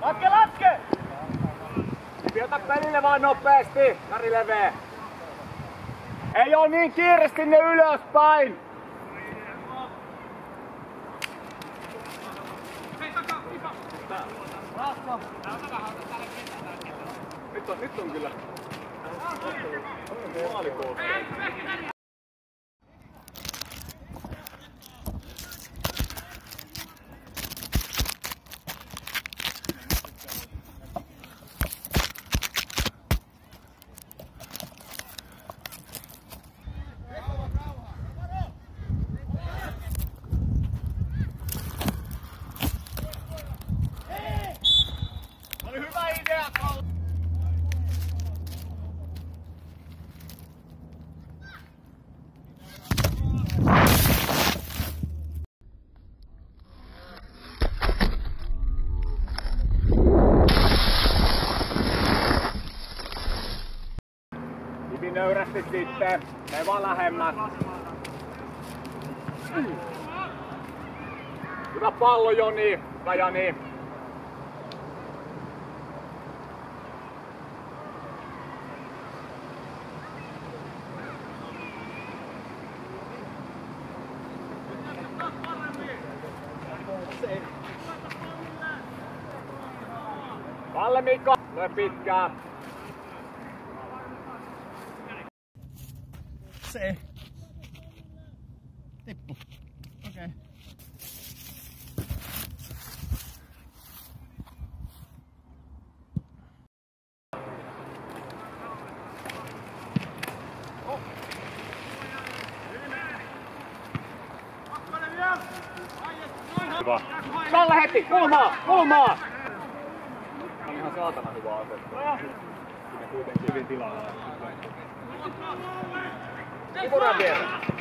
Laske, laske! Ota pelille vaan nopeesti, Kari Leveä. Ei oo niin kiire sinne ylöspäin. Nyt on kyllä. Maalikoulu. Hyvä idea, Kalle! Kivi nöyrästi sitten, mene vaan lähemmäs. Hyvä pallo, Joni, Kajani. Kalle Mikko, lyö pitkää. Se. Tippu. Okei. Hyvä. Kalle heti, kulmaa, kulmaa! On ihan saatana hyvä asettu. Siinä kuitenkin hyvin tilaa. Kipuran vieressä.